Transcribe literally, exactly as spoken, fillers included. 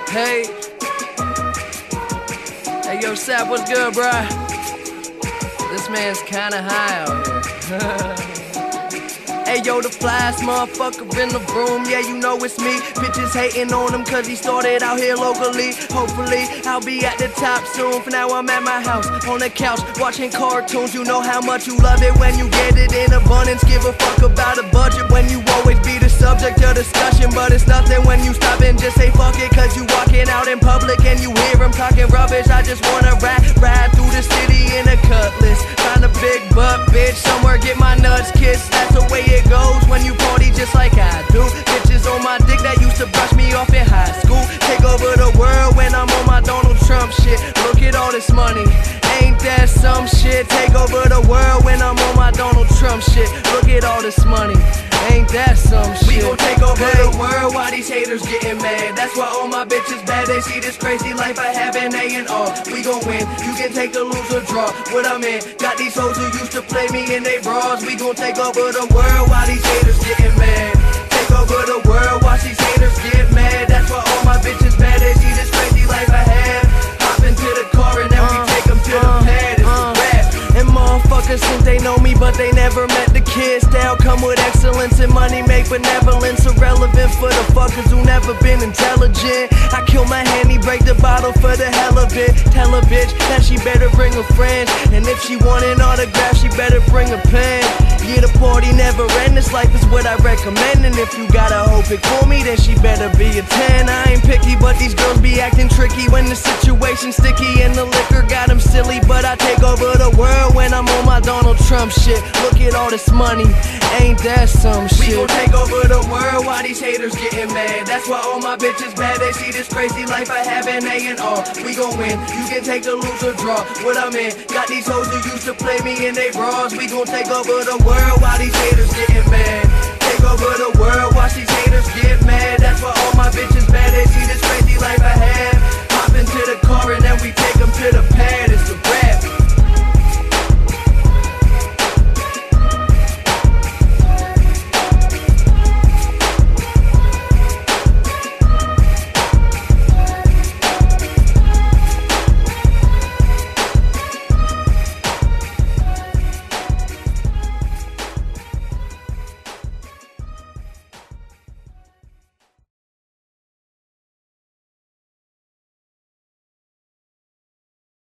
Hey, hey, yo, Sap, what's good, bruh? This man's kinda high out here. Hey, yo, the flyest motherfucker in the room, yeah, you know it's me. Bitches hating on him cause he started out here locally. Hopefully, I'll be at the top soon. For now, I'm at my house, on the couch, watching cartoons. You know how much you love it when you get it in abundance. Give a fuck about a budget when you always be the subject of discussion. But it's nothing when you stop and just say fuck it, cause you walking out in public and you hear him talking rubbish. I just wanna ride, ride through the city in a cutlass. Find a big butt, bitch, somewhere get my nuts kissed. That's the way it goes when you party just like I do. Bitches on my dick that used to brush me off in high school. Take over the world when I'm on my Donald Trump shit. Look at all this money, ain't that some shit? Take over the world when I'm on my Donald Trump shit. Look at all this money, ain't that some shit? We gon' take over hey. the world while these haters getting mad. That's why all my bitches bad. They see this crazy life I have in A and R. We gon' win, you can take the lose or draw. What I'm in, got these hoes who used to play me in they bras. We gon' take over the world while these haters getting mad. Take over the world, watch these haters get mad. That's why all my bitches bad. They see this crazy life I have. Hop into the car and then uh, we take them to uh, the pad. It's uh, a rap. And motherfuckers think they know me, but they never met the kid. Style come with excellence and money make benevolence irrelevant for the fuckers who never been intelligent. I kill my handy, break the bottle for the hell of it. Tell a bitch that she better bring a friend, and if she want an autograph, she better bring a pen. Yeah, the party never end, this life is what I recommend. And if you gotta hope it for me, then she better be a ten. I ain't picky, but these girls be acting tricky when the situation's sticky and the liquor got them silly. But I take over the world when I'm on my Donald Trump shit. Look at all this money, ain't that some shit? We gon' take over the world while these haters getting mad. That's why all my bitches bad. They see this crazy life I have in A and R. We gon' win, you can take the lose or draw. What I'm in, got these hoes who used to play me in they bras. We gon' take over the world while these haters getting mad.